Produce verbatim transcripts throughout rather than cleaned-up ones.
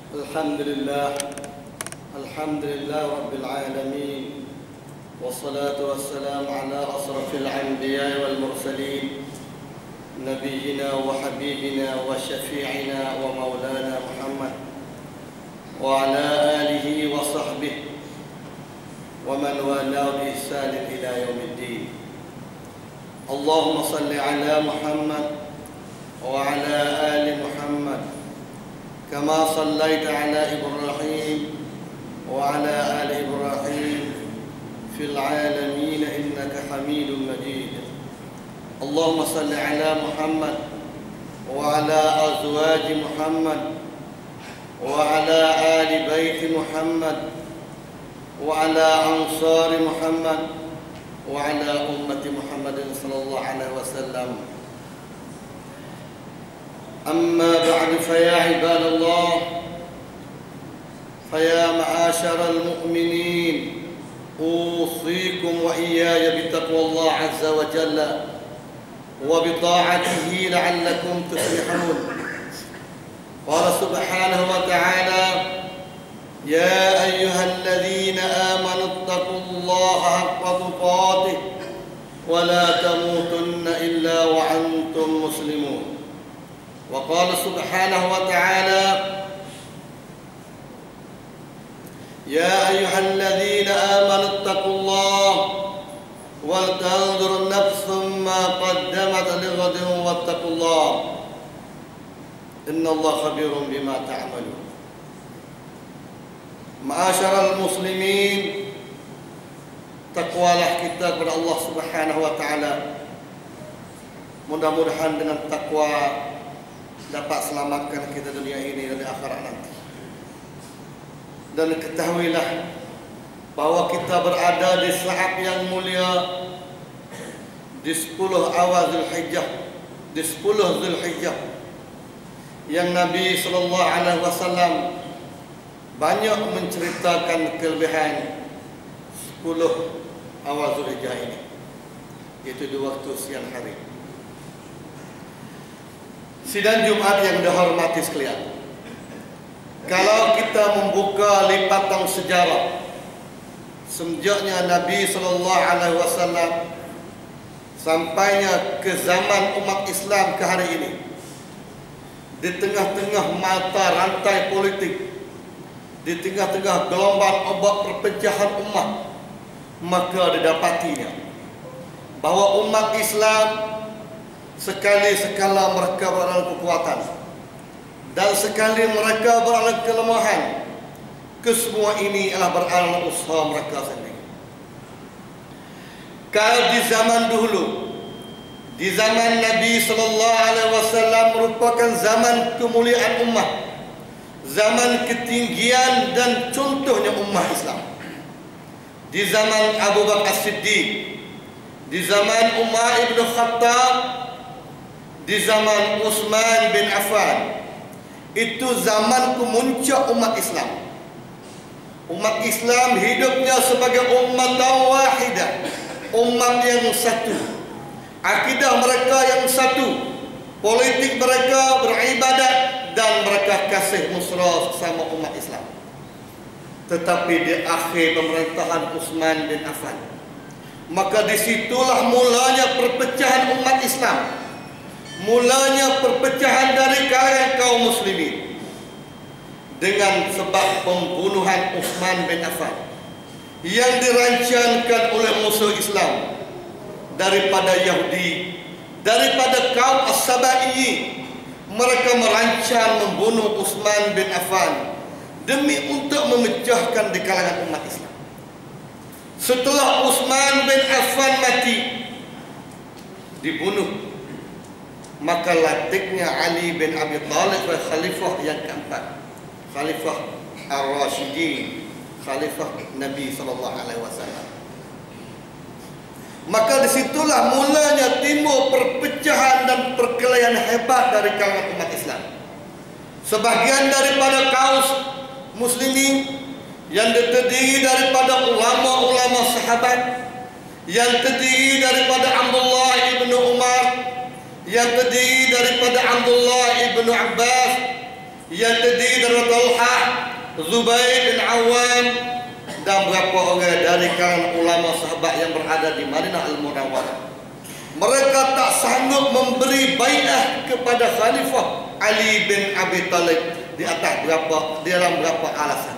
الحمد لله الحمد لله رب العالمين، والصلاة والسلام على أشرف الأنبياء والمرسلين، نبينا وحبيبنا وشفيعنا ومولانا محمد وعلى آله وصحبه ومن والاه بإحسان إلى يوم الدين. اللهم صل على محمد وعلى آل محمد كما صليت على إبراهيم وعلى آل إبراهيم في العالمين إنك حميد مجيد. اللهم صل على محمد وعلى أزواج محمد وعلى آل بيت محمد وعلى أنصار محمد وعلى أمة محمد صلى الله عليه وسلم. أما بعد، فيا عباد الله، فيا معاشر المؤمنين، أوصيكم وإياي بتقوى الله عز وجل وبطاعته لعلكم تفلحون. قال سبحانه وتعالى: يا أيها الذين آمنوا اتقوا الله حق تقاته ولا تموتن إلا وأنتم مسلمون. وقال سبحانه وتعالى: يا أيها الذين آمنوا اتقوا الله ولتنظر نفس ما قدمت لغد واتقوا الله إن الله خبير بما تعملون. Ma'asyiral muslimin, takwalah kita kepada Allah Subhanahu wa taala. Mudah-mudahan dengan takwa dapat selamatkan kita dunia ini dan di akhirat nanti. Dan ketahuilah bahwa kita berada di saat yang mulia, di sepuluh awal Zulhijjah, di sepuluh Zulhijjah, yang Nabi sallallahu alaihi wasallam banyak menceritakan kelebihan sepuluh awal Zulhijjah ini, yaitu di waktu siang hari. Sidang Jumat yang dihormati sekalian, kalau kita membuka lipatan sejarah semenjaknya Nabi sallallahu alaihi wasallam sampainya ke zaman umat Islam ke hari ini, di tengah-tengah mata rantai politik, di tengah-tengah gelombang obat perpecahan umat, maka didapatinya bahwa umat Islam sekali sekala mereka berada kekuatan dan sekali mereka berada kelemahan, kesemua ini adalah berada usaha mereka sendiri. Kalau di zaman dahulu, di zaman Nabi sallallahu alaihi wasallam merupakan zaman kemuliaan umat, zaman ketinggian dan contohnya umat Islam. Di zaman Abu Bakar Siddiq, di zaman Umar ibn Khattab, di zaman Utsman bin Affan, itu zaman kemuncak umat Islam. Umat Islam hidupnya sebagai umat wahidah, umat yang satu, akidah mereka yang satu, politik mereka beribadat, dan mereka kasih mesra sama umat Islam. Tetapi di akhir pemerintahan Utsman bin Affan, maka disitulah mulanya perpecahan umat Islam, mulanya perpecahan dari kalangan kaum muslimin, dengan sebab pembunuhan Utsman bin Affan yang dirancangkan oleh musuh Islam daripada Yahudi, daripada kaum As-Sabaiyin. Mereka merancang membunuh Utsman bin Affan demi untuk memecahkan di kalangan umat Islam. Setelah Utsman bin Affan mati, dibunuh, maka latihnya Ali bin Abi Thalib khalifah yang keempat, khalifah Ar-Rasyidin, khalifah Nabi sallallahu alaihi wasallam. Maka disitulah mulanya timbul perpecahan dan perkelahian hebat dari kalangan umat Islam. Sebagian daripada kaum muslimin yang terdiri daripada ulama-ulama sahabat, yang terdiri daripada Abdullah ibnu Umar, yang terdiri daripada Abdullah ibnu Abbas, yang terdiri dari Talhah, Zubair bin Awam dan beberapa orang dari kalangan ulama sahabat yang berada di Madinah Al-Munawwarah. Mereka tak sanggup memberi bai'ah kepada Khalifah Ali bin Abi Talib di atas berapa di dalam berapa alasan.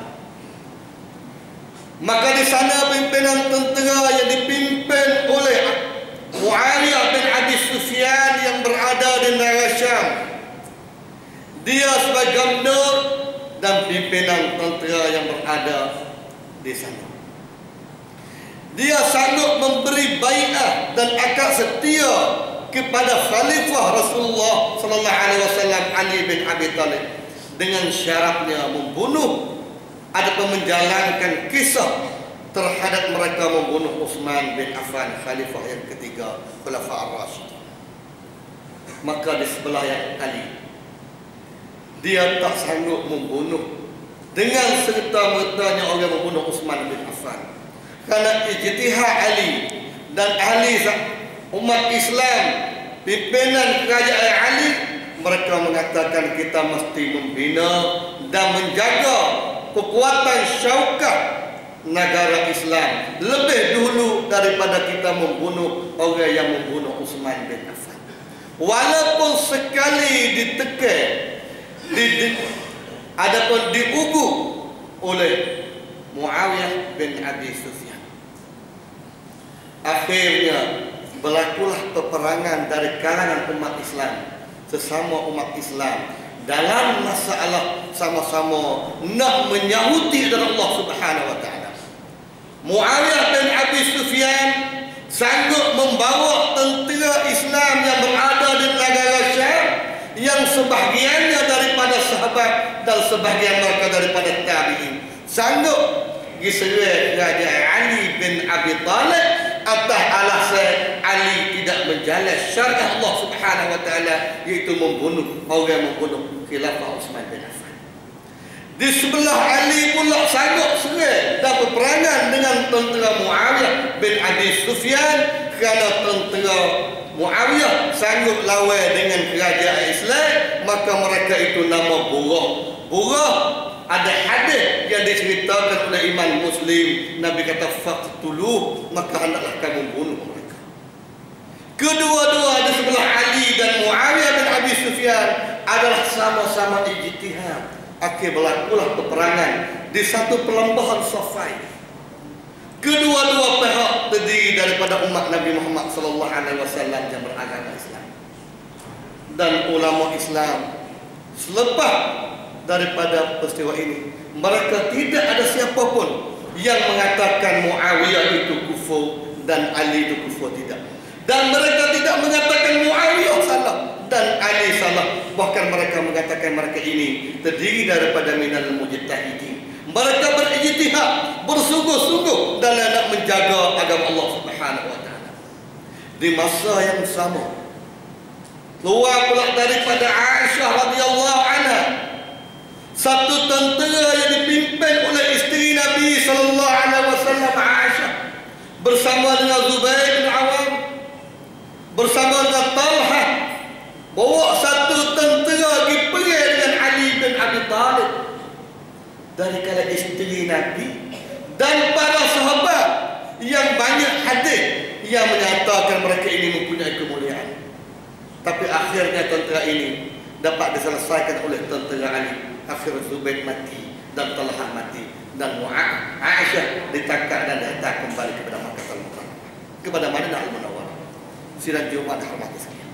Maka di sana pimpinan tentera yang dipimpin oleh Muawiyah bin Abi Sufyan yang berada di negara Syam, dia sebagai gubernur dan pimpinan tentera yang berada di sana, dia sanggup memberi bai'ah dan akad setia kepada Khalifah Rasulullah sallallahu alaihi wasallam Ali bin Abi Talib dengan syaratnya membunuh ataupun menjalankan kisah terhadap mereka membunuh Utsman bin Affan, Khalifah yang ketiga Khulafaur Rasyidin. Maka di sebelah yang Ali, dia tak sanggup membunuh dengan serta-mertanya orang membunuh Utsman bin Affan, kerana ijtihad Ali dan ahli umat Islam, pimpinan kerajaan Ali, mereka mengatakan kita mesti membina dan menjaga kekuatan syaukah negara Islam lebih dulu daripada kita membunuh orang yang membunuh Utsman bin Affan. Walaupun sekali ditekan, di, di, adapun diuguh oleh Muawiyah bin Abi Sufyan. Akhirnya berlakulah peperangan dari kalangan umat Islam, sesama umat Islam, dalam masalah sama-sama nak menyahuti dari Allah Subhanahu wa taala. Muawiyah bin Abi Sufyan sanggup membawa tentera Islam yang berada di negara Syam, yang sebahagiannya daripada sahabat dan sebahagian mereka daripada tabi'in, sanggup diserang kerajaan Ali bin Abi Talib atas alasan Ali tidak menjalankan syariat Allah Subhanahu wa taala, iaitu membunuh orang membunuh khilafah Utsman bin Affan. Di sebelah Ali pula sanggup serang dan berperangan dengan tentera Muawiyah bin Abi Sufyan, kerana tentera Muawiyah sanggup lawan dengan kerajaan Islam, maka mereka itu nama Burah. Burah ada hadis yang diceritakan oleh Imam Muslim, Nabi kata faqtuluh, maka hendaklah kamu bunuh mereka. Kedua-dua di sebelah Ali dan Muawiyah bin Abi Sufyan adalah sama-sama ijtihad. Akhir berlakulah peperangan di satu perlembahan Saffin. Kedua-dua pihak terdiri daripada umat Nabi Muhammad sallallahu alaihi wasallam yang beragama Islam. Dan ulama Islam selepas daripada peristiwa ini, mereka tidak ada siapa pun yang mengatakan Muawiyah itu kufur dan Ali itu kufur, tidak. Dan mereka tidak mengatakan Muawiyah salah dan Ali salah. Bahkan mereka mengatakan mereka ini terdiri daripada minal mujtahidin. Mereka berijtihad, bersungguh-sungguh dalam nak menjaga agama Allah Subhanahu wa taala. Di masa yang sama, keluar pula daripada Aisyah radhiyallahu anha satu tentera yang dipimpin oleh isteri Nabi sallallahu alaihi wasallam, Aisyah, bersama dengan Zubair bin Awam, bersama dengan Talhah, bawa satu tentera pergi perang dengan Ali bin Abi Talib. Dari kalangan isteri Nabi dan para sahabat yang banyak hadis yang menyatakan mereka ini mempunyai kemuliaan. Tapi akhirnya tentera ini dapat diselesaikan oleh tentera Ali. Akhirnya Zubair mati dan Talhah mati dan Aisyah ditangkap dan dihantar kembali kepada Makkah Al-Mukarramah, kepada Madinah Al-Munawwarah. Sidang Jumat hormati sekalian.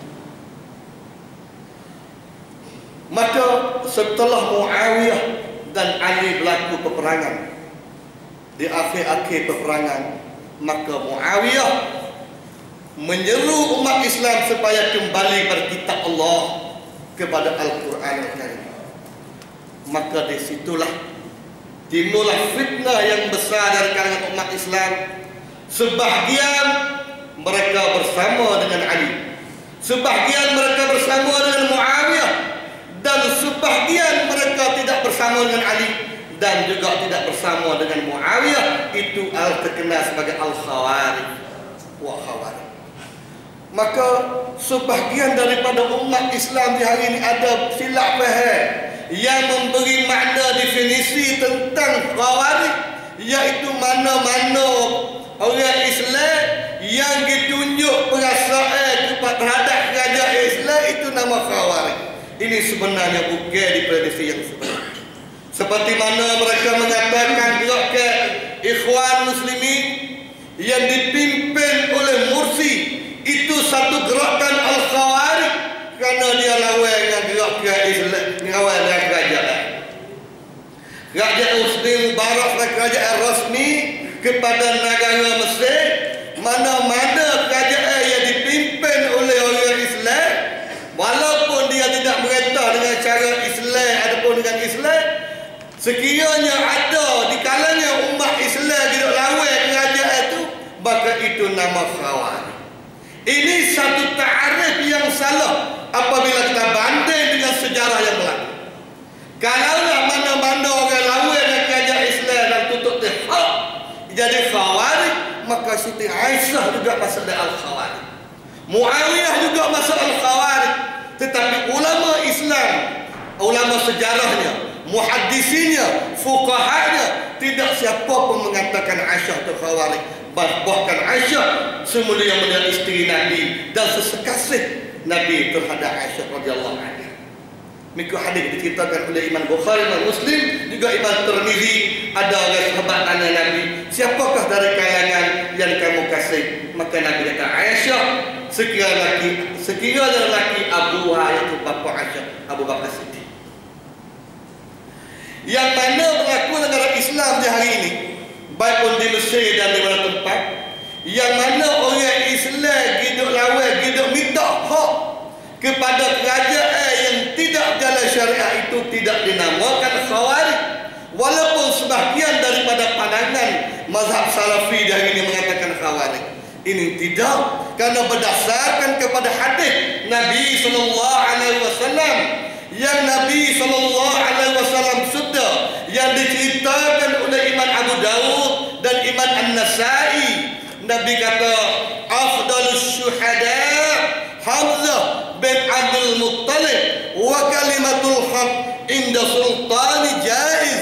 Maka setelah Muawiyah dan Ali berlaku peperangan, di akhir-akhir peperangan, maka Muawiyah menyeru umat Islam supaya kembali berkitab Allah, kepada Al-Quran Al-Karim. Maka disitulah timbullah fitnah yang besar dari kalangan umat Islam. Sebahagian mereka bersama dengan Ali, sebahagian mereka bersama dengan Muawiyah, dan sebahagian mereka tidak bersama dengan Ali dan juga tidak bersama dengan Muawiyah. Itu al terkenal sebagai Al-Khawarij wa Khawarij. Maka sebahagian daripada umat Islam di hari ini ada silap faham yang memberi makna definisi tentang Khawarij, iaitu mana-mana orang Islam yang ditunjuk perasaan terhadap kerajaan Islam itu nama Khawarij. Ini sebenarnya bukan diprediksi yang sebenar. Seperti mana mereka mengatakan gerakan Ikhwan Muslimin yang dipimpin oleh Mursi itu satu gerakan Al-Khawarij kerana dia lawan dengan gerakan Islam, lawan dengan kerajaan. Kerajaan Muslim Mubarak dan kerajaan rasmi kepada negara Mesir, mana-mana kerajaan yang dipimpin oleh orang Islam, walaupun dia tidak merintah dengan cara Islam ataupun dengan Islam, sekiranya ada di kalangan umat Islam tidak lawan kerajaan itu, maka itu nama Khawarij. Ini satu ta'arif yang salah apabila kita banding dengan sejarah yang berlaku. Kalaulah mana-mana orang lawan dengan kerajaan Islam dan tutup hak jadi Khawarij, maka Siti Aisyah juga masuk dalam Al-Khawarij, Muawiyah juga masuk Al-Khawarij. Tetapi ulama Islam, ulama sejarahnya, muhaddisinya, fuqahanya, tidak siapa pun mengatakan Aisyah itu Khawarij. Bahkan Aisyah semulia-mulia isteri Nabi dan sesekasih Nabi terhadap Aisyah radhiyallahu anha. Miku hadis diceritakan oleh Imam Bukhari, Imam Muslim, juga Imam Tirmizi. Ada orang sahabat tanya Nabi, siapakah dari kalangan yang kamu kasih? Maka Nabi kata Aisyah. Sekira lelaki, sekira lelaki Abu iaitu bapa Aisyah, Abu Bakar Siddiq. Yang mana berlaku negara Islam di hari ini, baik pun di Mesir dan di mana tempat, yang mana orang Islam hidup lawan, hidup minta hak kepada kerajaan yang tidak jalan syariah itu tidak dinamakan Khawarij. Walaupun sebahagian daripada pandangan mazhab Salafi di hari ini mengatakan Khawarij, ini tidak, karena berdasarkan kepada hadis Nabi sallallahu alaihi wasallam yang Nabi sallallahu alaihi wasallam sudah yang diceritakan oleh Imam Abu Dawud dan Imam An-Nasai. Nabi kata afdalus syuhada Hamzah bin Abdul Muttalib wa kalimatul haq inda sultani jaiz.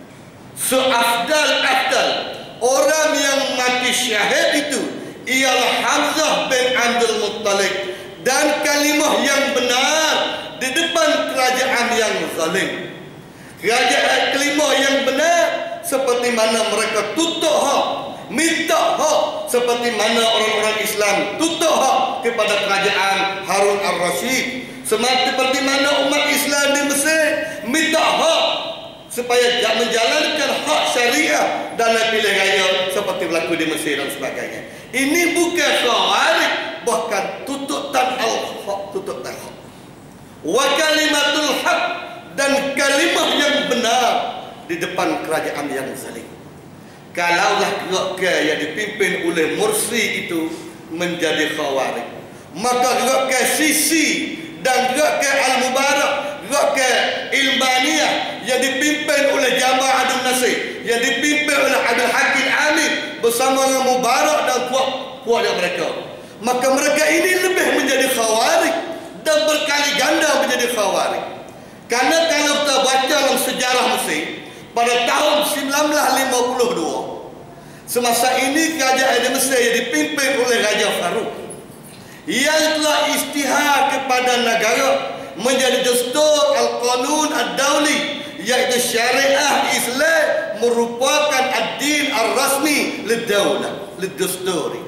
Seafdal afdal orang yang mati syahid itu ialah Hamzah bin Abdul Muttalib, dan kalimah yang benar di depan kerajaan yang zalim. Kerajaan kalimah yang benar seperti mana mereka tutup hak, minta hak, seperti mana orang-orang Islam tutup hak kepada kerajaan Harun al-Rashid. Seperti mana umat Islam di Mesir minta hak supaya menjalankan hak syariah dalam pilihan raya seperti berlaku di Mesir dan sebagainya. Ini bukan Khawarij, bahkan tututan al-haq, tututan hak. Wa kalimatul haq, dan kalimah yang benar di depan kerajaan yang zalim. Kalaulah gerakan yang dipimpin oleh Mursi itu menjadi Khawarij, maka gerakan Sisi dan gerakan Al-Mubarak, gerakan Ilmaniyah yang dipimpin oleh Jamaah Abdul Nasir, yang dipimpin oleh Abdul Hakim Amin bersama dengan Mubarak dan kuat-kuat yang mereka, maka mereka ini lebih menjadi Khawarij dan berkali ganda menjadi Khawarij. Karena kalau kita baca dalam sejarah Mesir pada tahun seribu sembilan ratus lima puluh dua, semasa ini kerajaan di Mesir yang dipimpin oleh Raja Farouk yang telah istihar kepada negara menjadi dastur Al-Qanun Ad-Dawli, iaitu syariah Islam merupakan ad-din ar-rasmi lid-dawlah, lid-dasturi.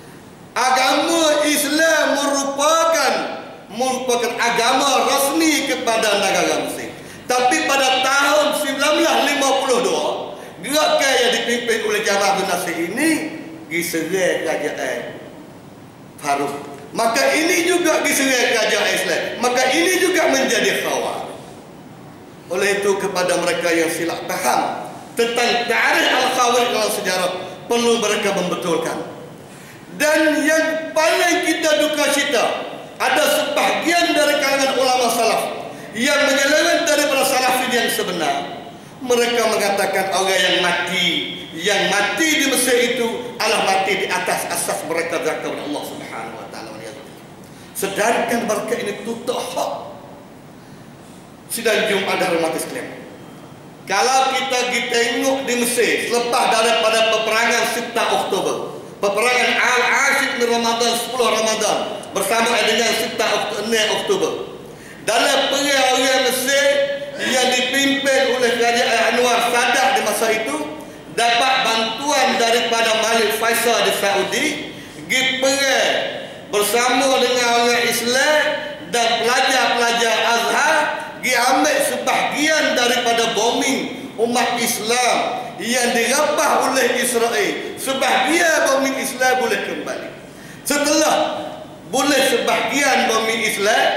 Agama Islam merupakan merupakan agama rasmi kepada negara Mesir. Tapi pada tahun seribu sembilan ratus lima puluh dua, gerakan yang dipimpin oleh Jamaah Abdul Nasir ini diserang kerajaan Farouk. Maka ini juga diserang kerajaan Islam. Maka ini juga menjadi Khawarij. Oleh itu kepada mereka yang silap faham tentang tarikh Al-Khawarij dalam sejarah, perlu mereka membetulkan. Dan yang paling kita duka cita, ada sebahagian dari kalangan ulama salaf yang menyeleweng daripada salafin yang sebenar. Mereka mengatakan orang yang mati, yang mati di Mesir itu adalah mati di atas asas mereka berkata kepada Allah Subhanahu wa taala. Sedangkan mereka ini tutup hak. Sidang Jumaat hormati sekalian, kalau kita pergi tengok di Mesir selepas daripada peperangan Sita Oktober, peperangan Al-Ashid Ramadan, sepuluh Ramadan bersama dengan Sita Oktober, dalam perang orang Mesir yang dipimpin oleh Kerajaan Anwar Sadat di masa itu dapat bantuan daripada Malik Faisal di Saudi, pergi perang bersama dengan orang Islam dan pelajar-pelajar Azhar, pergi ambil sebahagian daripada bombing umat Islam yang dirapah oleh Israel. Sebahagian bombing Islam boleh kembali. Setelah boleh sebahagian bombing Islam,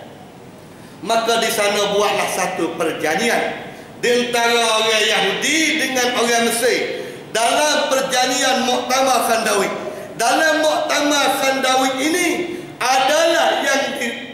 maka di sana buatlah satu perjanjian di antara orang Yahudi dengan orang Mesir dalam perjanjian Muktamar Khandawi. Dalam Muktamar Khandawi ini adalah yang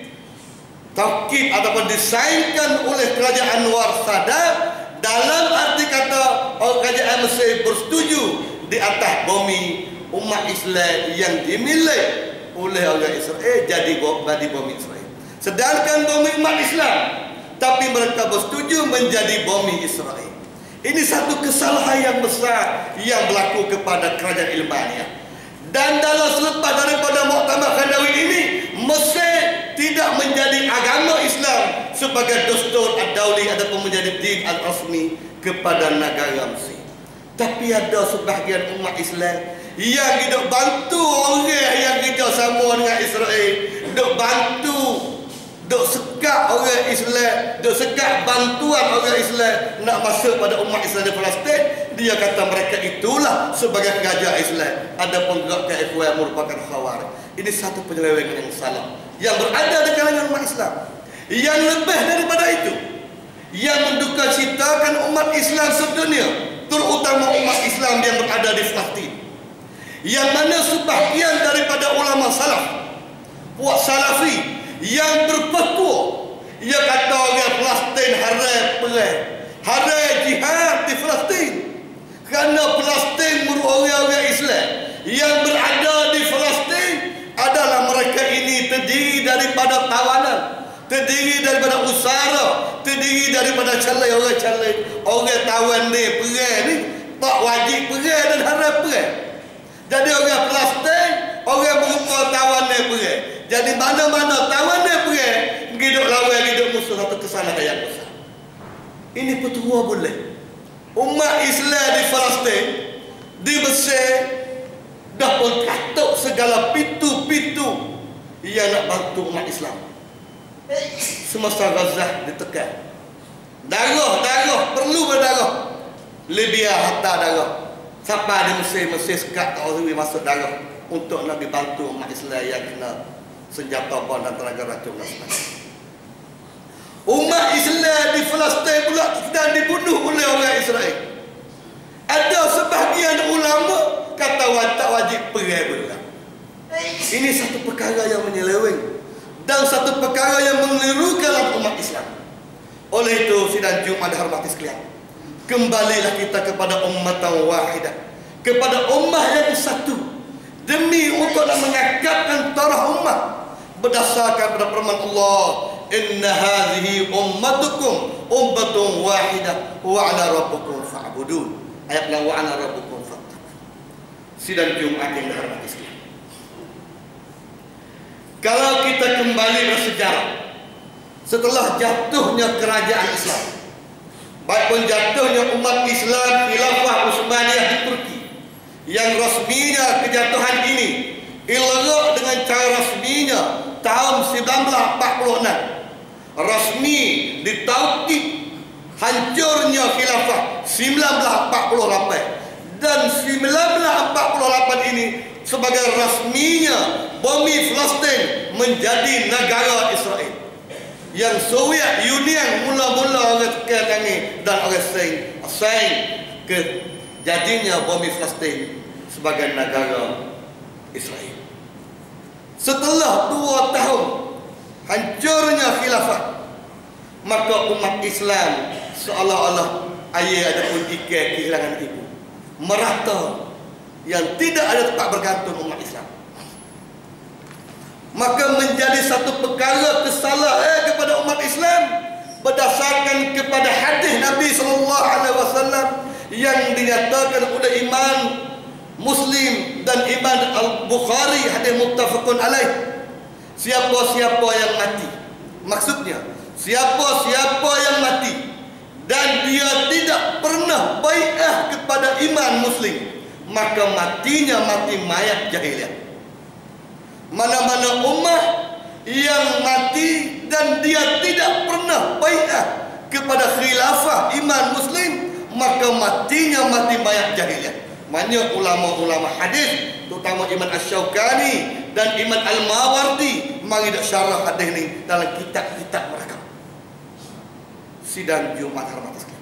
ditaukid ataupun disainkan oleh Kerajaan Anwar Sadat, dalam arti kata Kerajaan Mesir bersetuju di atas bumi umat Islam yang dimiliki oleh orang Israel jadi bagi bumi Israel. Sedangkan bumi umat Islam, tapi mereka bersetuju menjadi bumi Israel. Ini satu kesalahan yang besar yang berlaku kepada kerajaan Ilmaniyah. Dan dalam selepas daripada Muktamar Khandawi ini, Mesir tidak menjadi agama Islam sebagai Dastur Ad-Dawli ataupun menjadi din al-rasmi kepada negara Mesir. Tapi ada sebahagian umat Islam yang hidup bantu orang yang hidup sama dengan Israel, duk bantu, duk sekat orang Islam, duk sekat bantuan orang Islam nak masuk pada umat Islam di Palestin. Dia kata mereka itulah sebagai kerajaan Islam. Ada penggerak K F Y merupakan khawarij. Ini satu penyelewengan yang salah yang berada di kalangan umat Islam. Yang lebih daripada itu, yang menduka citakan umat Islam sedunia, terutama umat Islam yang berada di Palestin, yang mana sebahagian daripada ulama salaf, puak salafi yang berpetua, ia kata orang Palestin haram perang, haram jihad di Palestin, kerana Palestin merupakan orang Islam yang berada di Palestin adalah mereka ini terdiri daripada tawanan, terdiri daripada usara, terdiri daripada calai orang calai, orang tawan ni perang ni tak wajib perang dan haram perang. Jadi orang Palestin, orang berupa tawan ni perang. Jadi mana-mana tawan ni perang, hidup lawan hidup musuh, satu kesalahan yang besar. Ini petua boleh. Umat Islam di Palestin, di Mesir, dah pun katuk segala pintu-pintu yang nak bantu umat Islam. Semasa Gaza ditekan, darah, darah, perlu berdarah. Libya hatta darah. Sampai di Mesir, Mesir sekat tak orang masuk darah untuk nak dibantu umat Islam yang kena senjata bom dan tenaga racun dan sebagainya. Umat Islam di Palestin pula sedang dibunuh oleh orang Israel. Ada sebahagian ulama kata tak wajib perang pula. Ini satu perkara yang menyeleweng dan satu perkara yang mengelirukan umat Islam. Oleh itu, sidang Jumaat hormati sekalian, kembalilah kita kepada ummatan wahidah, kepada ummah yang satu, demi untuk nak mengangkatkan taraf ummah berdasarkan pada firman Allah, inna hadhihi ummatukum ummatun wahidah wa ala rabbukum fa'budun. Ayat yang wa ala rabbukum fattaqun. Sidang Jumaat yang dihormati sekalian, kalau kita kembali bersejarah, setelah jatuhnya kerajaan Islam, baik pun jatuhnya umat Islam Khilafah Utsmaniyah di Turki, yang rasminya kejatuhan ini ilgha dengan cara rasminya tahun seribu sembilan ratus empat puluh enam, rasmi ditaukid hancurnya khilafah seribu sembilan ratus empat puluh lapan, dan seribu sembilan ratus empat puluh lapan ini sebagai rasminya bumi Palestin menjadi negara Israel. Yang Soviet Union mula-mula orang tekanangi dan orang saing saing ke jadinya bumi Palestin sebagai negara Israel. Setelah dua tahun hancurnya khilafah, maka umat Islam seolah-olah ayah ada pun ikat kehilangan ibu, merata yang tidak ada tempat bergantung umat Islam. Maka menjadi satu perkara kesalahan kepada umat Islam berdasarkan kepada hadis Nabi sallallahu alaihi wasallam yang dinyatakan oleh Imam Muslim dan Imam Al-Bukhari, hadis muttafaqun alaih. Siapa-siapa yang mati, maksudnya siapa-siapa yang mati dan dia tidak pernah bai'ah kepada iman Muslim, maka matinya mati mayat jahiliyah. Mana-mana ummah yang mati dan dia tidak pernah bai'ah kepada khilafah iman Muslim, maka matinya mati mayat jahiliyah. Banyak ulama-ulama hadis, terutama Imam Asy-Syaukani dan Imam Al-Mawardi, mari dak syarah hadis ni dalam kitab-kitab mereka. Sidang Jumat hormat sekalian.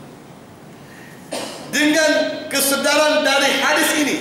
Dengan kesedaran dari hadis ini,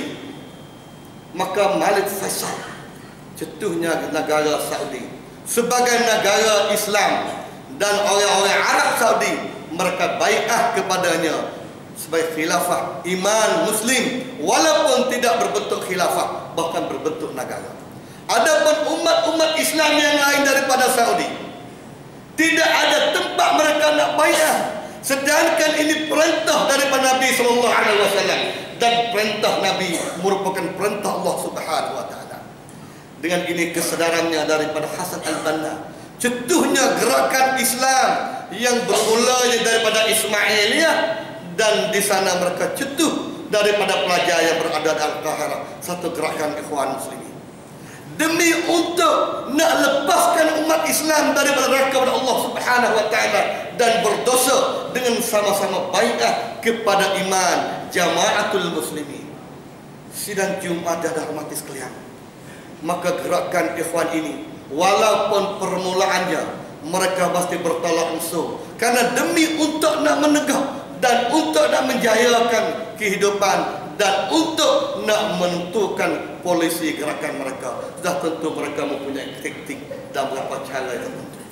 maka Malik Faisal, cetuhnya negara Saudi sebagai negara Islam, dan orang-orang Arab Saudi, mereka bai'ah kepadanya sebagai khilafah iman Muslim, walaupun tidak berbentuk khilafah, bahkan berbentuk negara. Adapun umat-umat Islam yang lain daripada Saudi, tidak ada tempat mereka nak bai'ah, sedangkan ini perintah daripada Nabi sallallahu alaihi wasallam, dan perintah Nabi merupakan perintah Allah Subhanahu wa taala. Dengan ini kesedarannya daripada Hasan Al-Banna, cetuhnya gerakan Islam yang bermulanya daripada Ismailiyah, dan di sana mereka cetuh daripada pelajar yang berada di Al-Qahirah, satu gerakan ikhwan muslimin, demi untuk nak lepaskan umat Islam daripada neraka kepada Allah Subhanahu wa taala dan berdosa dengan sama-sama bai'ah kepada iman jamaatul muslimin. Sidang Jumat dan hormati sekalian, maka gerakan ikhwan ini, walaupun permulaannya mereka pasti bertolak unsur, karena demi untuk nak menegak dan untuk nak menjayakan kehidupan dan untuk nak menentukan polisi gerakan mereka, sudah tentu mereka mempunyai taktik dan beberapa cara tertentu.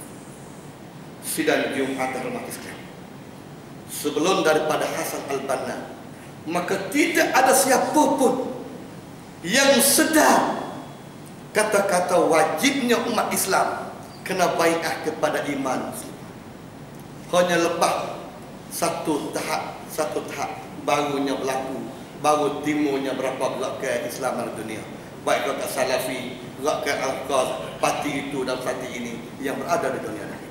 Sidang Jumat hormati sekalian, sebelum daripada Hasan Al-Banna, maka tidak ada siapa pun yang sedar kata-kata wajibnya umat Islam kena bai'ah kepada iman Muslim. Hanya lepas satu tahap, satu tahap barunya berlaku, baru timurnya berapa gerakan Islam dalam dunia, baik gerakan Salafi, gerakan Al-Qaz, parti itu dan parti ini yang berada di dunia ini.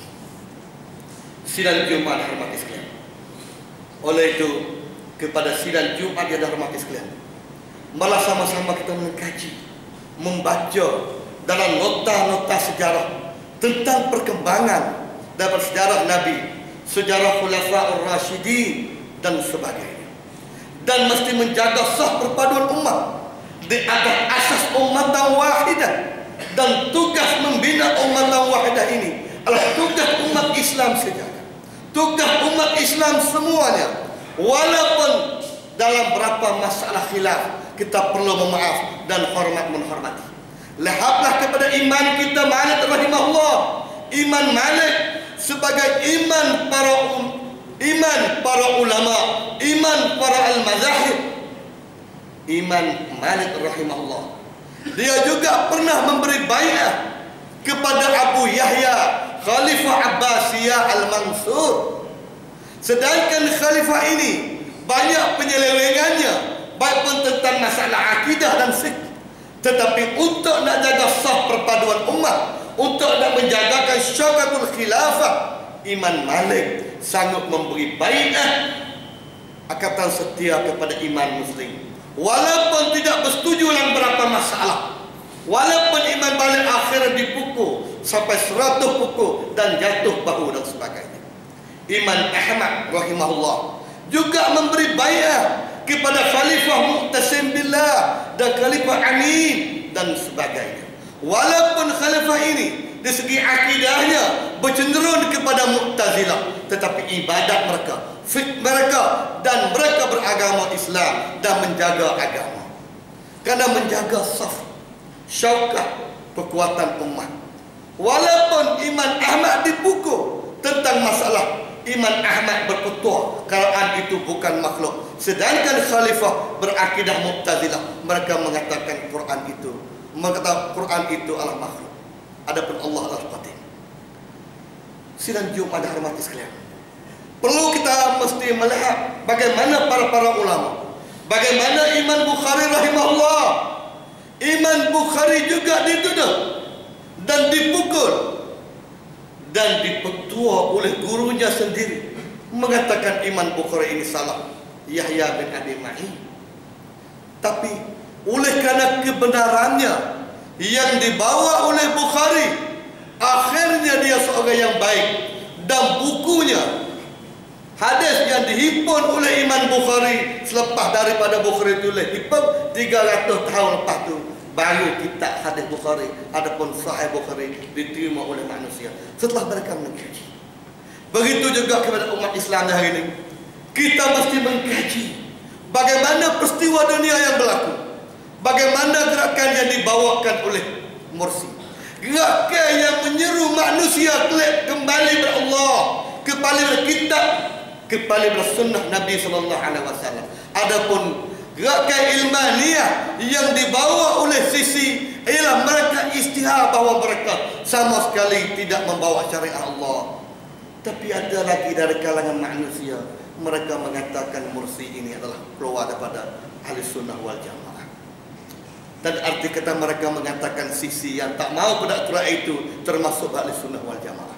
Sidang Jumat hormati sekalian, oleh itu kepada sidang Jumat yang hormati sekalian, malah sama-sama kita mengkaji, membaca dalam nota-nota sejarah tentang perkembangan dalam sejarah Nabi, sejarah Khulafaur Rasyidin dan sebagainya, dan mesti menjaga sah perpaduan umat di atas asas ummatan wahidah, dan tugas membina ummatan wahidah ini adalah tugas umat Islam sejagat, tugas umat Islam semuanya. Walaupun dalam berapa masalah khilaf, kita perlu memaaf dan hormat menghormati. Lihatlah kepada iman kita Malik rahimahullah, iman Malik sebagai iman para um, iman para ulama, iman para al-mazahib. Iman Malik rahimahullah, dia juga pernah memberi bai'ah kepada Abu Yahya Khalifah Abbasiyah Al-Mansur. Sedangkan khalifah ini banyak penyelewengannya, baik pun tentang masalah akidah dan fiqh, tetapi untuk nak jaga sah perpaduan umat, untuk nak menjagakan syaukatul khilafah, Imam Malik sanggup memberi bai'ah akatan setia kepada iman Muslim, walaupun tidak bersetuju dalam beberapa masalah, walaupun Imam Malik akhirnya dipukul sampai seratus pukul dan jatuh bahu dan sebagainya. Imam Ahmad rahimahullah juga memberi bai'ah kepada Khalifah Mu'tasim Billah dan Khalifah Amin dan sebagainya. Walaupun khalifah ini di segi akidahnya bercenderung kepada Mu'tazilah, tetapi ibadat mereka, fiqh mereka, dan mereka beragama Islam dan menjaga agama, karena menjaga saf, syaukah, kekuatan umat. Walaupun Imam Ahmad dipukul tentang masalah, Imam Ahmad berpetua Quran itu bukan makhluk, sedangkan khalifah berakidah Mu'tazilah, mereka mengatakan Quran itu mengatakan Quran itu adalah makhluk, adapun Allah adalah qadim. Sidang Jumat hormati sekalian, perlu kita mesti melihat bagaimana para-para ulama, bagaimana Imam Bukhari rahimahullah. Imam Bukhari juga dituduh dan dipukul dan dipetua oleh gurunya sendiri, mengatakan Imam Bukhari ini salah, Yahya bin Abi Ma'in. Tapi oleh karena kebenarannya yang dibawa oleh Bukhari, akhirnya dia seorang yang baik, dan bukunya, hadis yang dihimpun oleh Imam Bukhari selepas daripada Bukhari tulis himpun tiga ratus tahun lepas tu, baru kitab hadis Bukhari adapun Sahih Bukhari diterima oleh manusia setelah mereka mengkaji. Begitu juga kepada umat Islam hari ini, kita mesti mengkaji bagaimana peristiwa dunia yang berlaku, bagaimana gerakan yang dibawakan oleh Mursi, gerakan yang menyeru manusia kembali kepada Allah, kembali kepada kitab, kembali kepada sunnah Nabi sallallahu alaihi wasallam. Adapun gerakan ilmiah yang dibawa oleh sisi ialah mereka istihar bahawa mereka sama sekali tidak membawa syariat Allah. Tapi ada lagi dari kalangan manusia, mereka mengatakan Mursi ini adalah keluar daripada ahli sunnah wal jamaah. Dan arti kata mereka mengatakan sisi yang tak mau pada aturan itu termasuk ahli sunnah wal jamaah.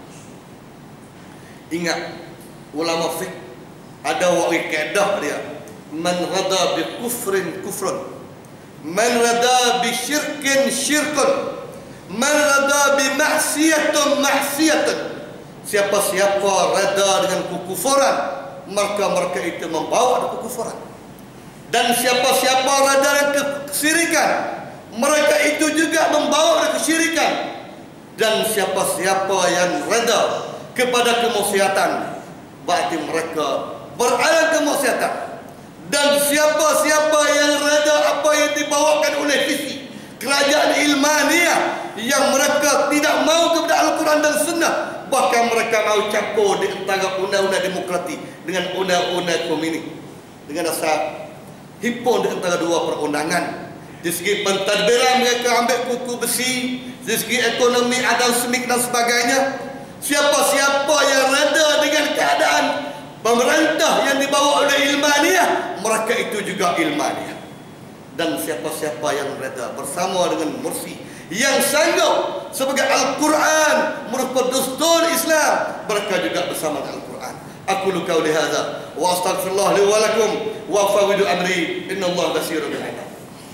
Ingat, ulama fiqh ada wa'id kaedah dia, man rada bi kufrin kufrun, man rada bi syirkin syirkun, man rada bi maksiatun maksiatun. Siapa-siapa reda dengan kekufuran, maka mereka itu membawa ada kekufuran. Dan siapa-siapa reda dengan kesyirikan, mereka itu juga membawa ada kesyirikan. Dan siapa-siapa yang reda kepada kemaksiatan, berarti mereka berada kemaksiatan. Dan siapa-siapa yang reda apa yang dibawakan oleh visi kerajaan ilmiah yang mereka tidak mau kepada Al-Quran dan Sunnah, bahkan mereka mau campur di antara undang-undang demokratik dengan undang-undang komunis, dengan asal himpun di antara dua perundangan. Di segi pentadbiran mereka ambil kuku besi, di segi ekonomi ada semik dan sebagainya. Siapa-siapa yang reda dengan keadaan pemerintah yang dibawa oleh ilmiah, mereka itu juga ilmiah. Dan siapa-siapa yang reda bersama dengan Mursi yang sanggup sebagai Al-Quran merupakan dustur Islam, mereka juga bersama dengan Al-Quran. Aku lukau lihada wa astaghfirullah li wa lakum wa afawidu amri innallaha basirun bil ibad.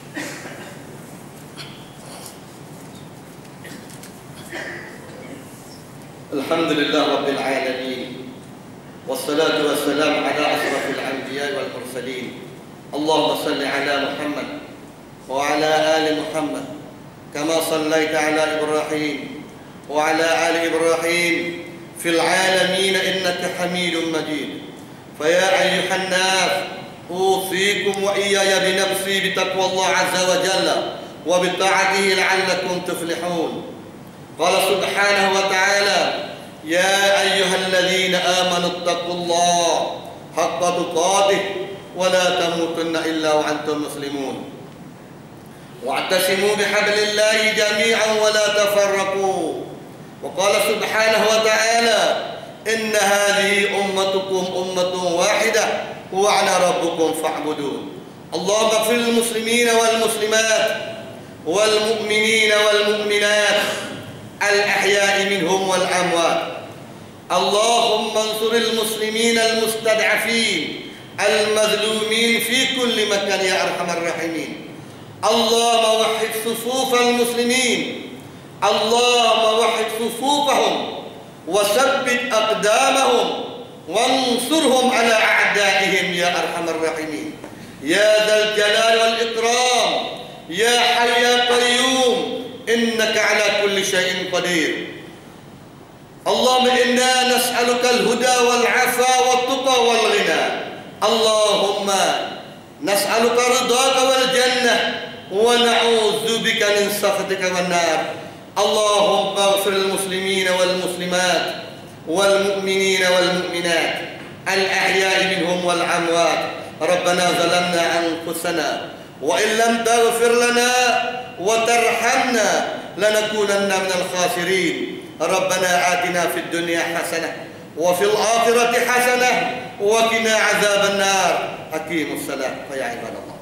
Alhamdulillah rabbil alamin, wassalatu wassalamu ala asrafil anbiya wal mursalin. Allahumma salli ala Muhammad wa ala ali Muhammad kama sallaita ala Ibrahim wa ala ali Ibrahim fil alamin innaka Hamidum Majid. Fa ya ayyuhan nas usikum wa iyaya bi nafsi bi taqwallah azza wa jalla wa bi ta'atihi la'allakum tuflihun. Qala subhanahu wa ta'ala ya ayyuhalladzina amanu taqullaha haqqa tuqatih wa la tamutunna illa wa antum muslimun. Wa'tasimu bihablillahi jami'an wa la tafarraqu. Wa qala subhanahu wa ta'ala inna hadhihi ummatukum ummatun wahidah wa ana rabbukum fa'budun. Allahumma ighfir lil muslimina wal muslimat wal mu'minina wal mu'minat al ahya'i minhum wal amwat. Allahumma ansuril muslimina al mustad'afin المظلومين في كل مكان يا أرحم الراحمين. اللهم وحد صفوف المسلمين، اللهم وحد صفوفهم وثبت أقدامهم وانصرهم على أعدائهم يا أرحم الراحمين. يا ذا الجلال والإكرام يا حي يا قيوم إنك على كل شيء قدير. اللهم إنا نسألك الهدى والعفا والتقى والغنى. اللهم نسألك رضاك والجنة ونعوذ بك من سخطك والنار. اللهم اغفر للمسلمين والمسلمات والمؤمنين والمؤمنات الأحياء منهم والأموات. ربنا ظلمنا أنفسنا وإن لم تغفر لنا وترحمنا لنكونن من الخاسرين. Rabbana atina fid dunya hasanah wa fil akhirati hasanah wa qina azabannar. Aqimus salat ya ibadallah.